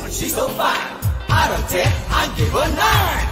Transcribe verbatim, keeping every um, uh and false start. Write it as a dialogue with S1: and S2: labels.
S1: but she's so fine. Out of ten, I give her nine.